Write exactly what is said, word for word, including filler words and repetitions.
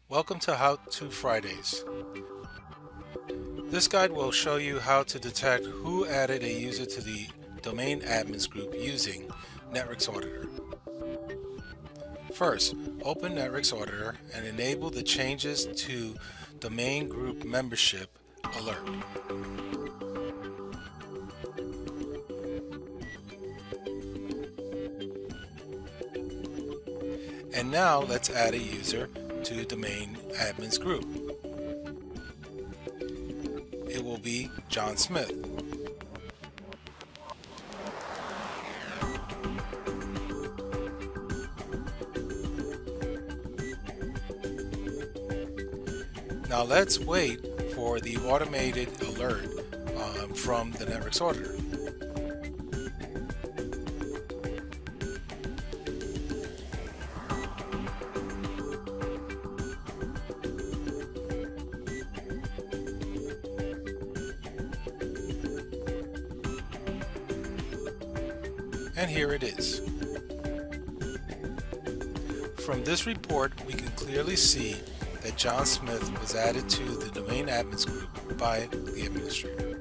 Welcome to How To Fridays. This guide will show you how to detect who added a user to the domain admins group using Netwrix Auditor. First, open Netwrix Auditor and enable the changes to domain group membership alert. And now let's add a user to domain admins group. It will be John Smith. Now let's wait for the automated alert um, from the Netwrix Auditor. And here it is. From this report, we can clearly see that John Smith was added to the domain admins group by the administrator.